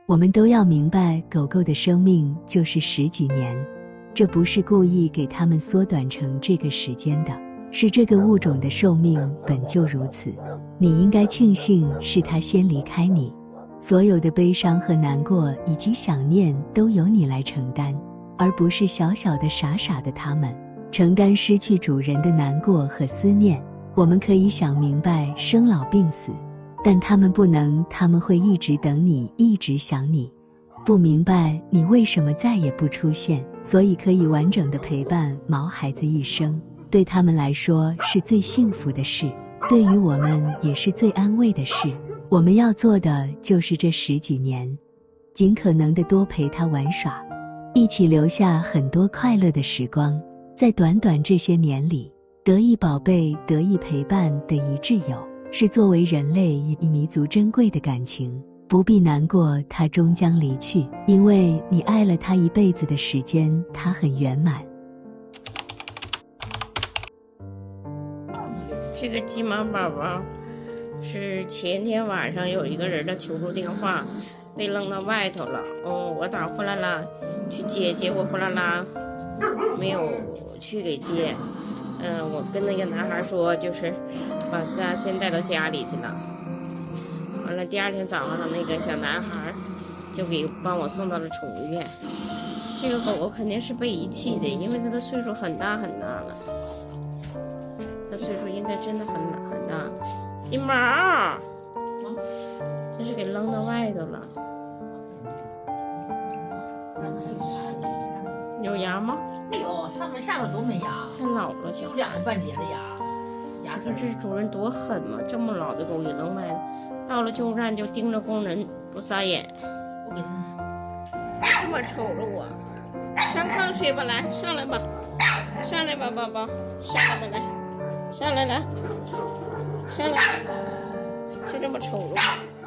我们都要明白，狗狗的生命就是10几年，这不是故意给它们缩短成这个时间的，是这个物种的寿命本就如此。你应该庆幸是它先离开你，所有的悲伤和难过以及想念都由你来承担，而不是小小的傻傻的它们承担失去主人的难过和思念。我们可以想明白生老病死，但他们不能，他们会一直等你，一直想你，不明白你为什么再也不出现，所以可以完整的陪伴毛孩子一生，对他们来说是最幸福的事，对于我们也是最安慰的事。我们要做的就是这10几年，尽可能的多陪他玩耍，一起留下很多快乐的时光。在短短这些年里，得意宝贝、得意陪伴的一挚友，是作为人类一弥足珍贵的感情。不必难过，他终将离去，因为你爱了他一辈子的时间，他很圆满。 这个鸡毛宝宝是前天晚上有一个人的求助电话，被扔到外头了。我打回来了，去接，结果回来了，没有去给接。我跟那个男孩说，就是把他先带到家里去了。完了，第2天早上那个小男孩就帮我送到了宠物院。这个狗狗肯定是被遗弃的，因为它的岁数很大很大了，它岁数应该真的很大。金毛，这是给扔到外头了。有牙吗？ 有，上面下面都没牙， 太老了， 就2个半截的牙。 可这主人多狠嘛！这么老的狗给扔外头，到了救助站就盯着工人不撒眼。 我给他这么瞅着我，上炕睡吧，来，上来吧，上来吧，宝宝，上来吧，来，上来来，上来，就这么瞅着我，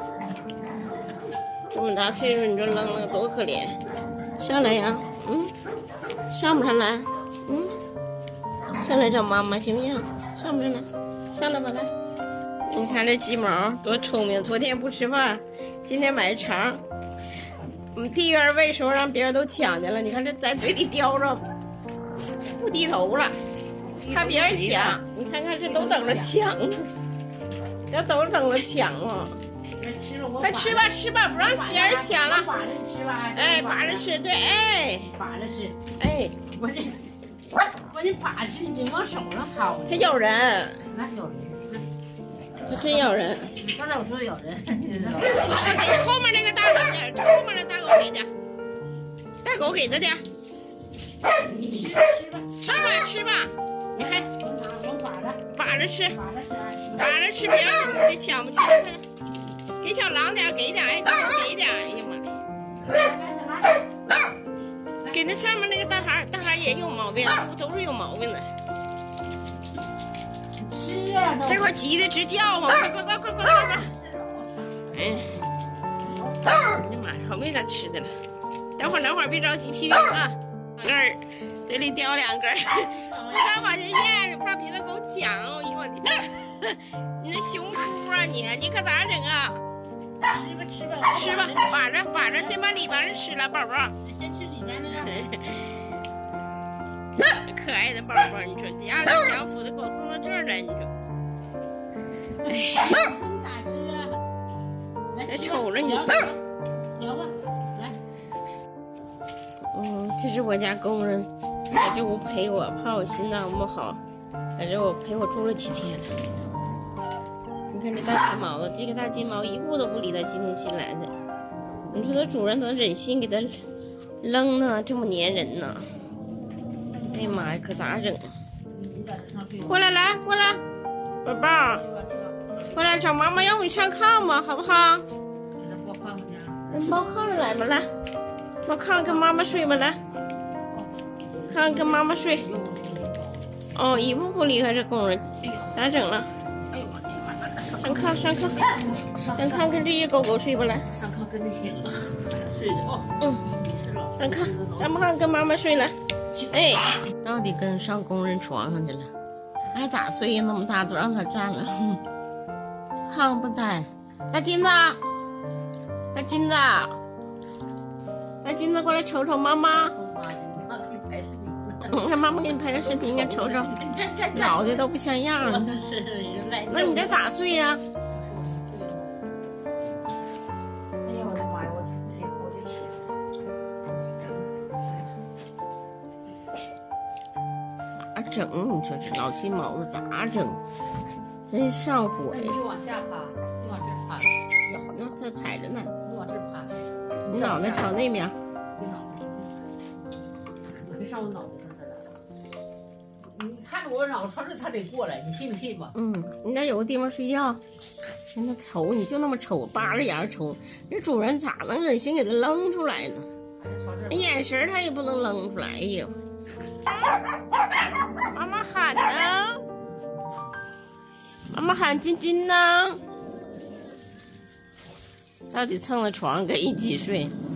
这么大岁数你就扔了，多可怜！上来呀，上不上来？上来找妈妈行不行？上不上来？上来吧，来！你看这鸡毛多聪明，昨天不吃饭，今天买肠。第一个喂时候让别人都抢去了，你看这在嘴里叼着，不低头了，怕别人抢。你看看这都等着抢，这都等着抢啊！快吃吧，吃吧，不让别人抢了。 把着吃吧， 哎，把着吃，对，哎， 把着吃， 哎， 我这把着吃，你别往手上掏。 它咬人， 那咬人， 它真咬人。 刚才我说咬人， 给后面那个大狗点，后面那大狗给点，大狗给他点。吃吧吃吧，你还把着吃，把着吃，别让你抢不去，快点，给小狼点，给点，哎，给点，哎呀妈呀！给那上面那个大孩也有毛病，都是有毛病的。 吃啊！ 这块急的直叫嘛，快！哎，哎呀妈呀，好没咋吃的了。等会儿别着急，批评啊。根儿，嘴里叼2根儿，不敢往下咽，怕别的狗抢。哎呦我的天，你那熊出啊你可咋整啊？吃吧，把着，先把里边的吃了，宝宝。 先吃里边那个。可爱的宝宝，你说家里享福的狗送到这儿来，你说。 咋吃啊？ 来瞅着你。 嚼吧，来。 这是我家工人，在这屋陪我，怕我心脏不好，在这我陪我住了几天了。你看这大金毛，这个大金毛一步都不离它，今天新来的。你说它主人怎么忍心给它扔呢？这么粘人呢？哎呀妈呀，可咋整？过来，宝宝，过来找妈妈，要不你上炕吧，好不好？抱炕上来吧，来，抱炕跟妈妈睡吧，来，炕跟妈妈睡。一步不离开这工人，咋整了？上炕跟这些狗狗睡吧，来。 上炕跟那些睡着上炕，上不炕跟妈妈睡来。哎，到底跟上工人床上去了，爱咋睡呀？那么大都让他占了。炕不待，大金子， 来，金子过来瞅瞅妈妈。 妈给你拍视频。 让妈妈给你拍个视频，你瞅瞅，脑袋都不像样了。 是人来。 那你这咋睡呀？ 哎呀，我的妈呀！我的天！ 咋整？你说这老金毛子咋整？真上火呀！ 你就往下趴，你往这趴， 要这踩着呢。 你往这趴， 你脑袋朝那边。 你别上我脑袋上这儿来。你看着我脑勺子，他得过来，你信不信吧？ 你那有个地方睡觉，让他瞅，你就那么瞅，扒着眼瞅，这主人咋能忍心给他扔出来呢？那眼神他也不能扔出来。哎呦，妈妈喊呢，妈妈喊晶晶呢，到底蹭了床跟一起睡。